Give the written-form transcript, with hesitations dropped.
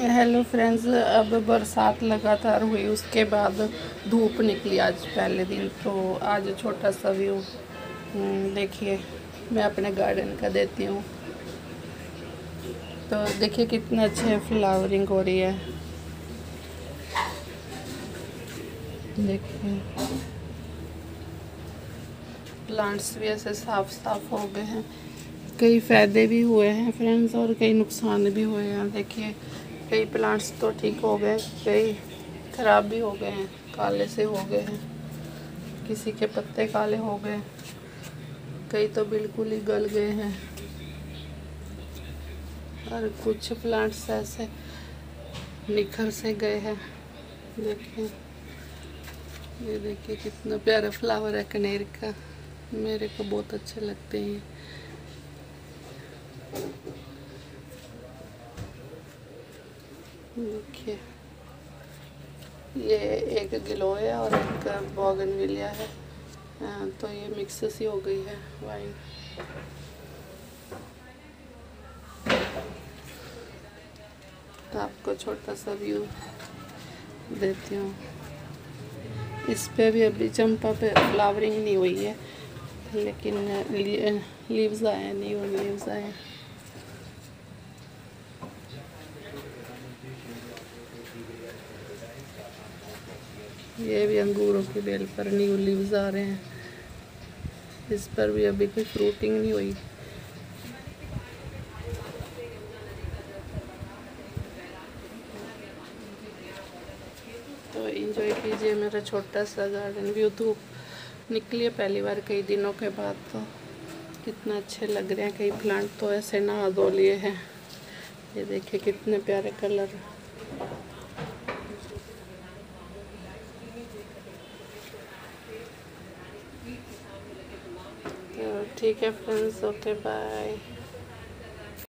Hello friends, अब बरसात लगातार हुई, उसके बाद धूप निकली आज पहले दिन। तो आज छोटा सा व्यू देखिए, मैं अपने गार्डन का देती हूँ। तो देखिए कितने अच्छे फ्लावरिंग हो रही है। देखिए प्लांट्स भी ऐसे साफ साफ हो गए हैं। कई फ़ायदे भी हुए हैं फ्रेंड्स और कई नुकसान भी हुए हैं। देखिए कई प्लांट्स तो ठीक हो गए, कई ख़राब भी हो गए हैं, काले से हो गए हैं, किसी के पत्ते काले हो गए, कई तो बिल्कुल ही गल गए हैं और कुछ प्लांट्स ऐसे निखर से गए हैं। देखिए ये देखिए कितना प्यारा फ्लावर है कनेर का, मेरे को बहुत अच्छे लगते हैं। देखिए ये एक गिलोय और एक बोगनविलिया है। तो ये मिक्स सी हो गई है वाइन। तो आपको छोटा सा व्यू देती हूँ। इस पे भी अभी चंपा पे फ्लावरिंग नहीं हुई है, लेकिन लीव्स आए हैं, न्यू लीव्स आए हैं। ये भी अंगूरों की बेल पर न्यू लीव्स आ रहे हैं। इस पर भी अभी कोई फ्रूटिंग नहीं हुई। तो एंजॉय कीजिए मेरा छोटा सा गार्डन व्यू। धूप निकली है पहली बार कई दिनों के बाद, तो कितना अच्छे लग रहे हैं। कई प्लांट तो ऐसे नहा धो लिए हैं। ये देखिए कितने प्यारे कलर। तो ठीक है फ्रेंड्स, ओके बाय।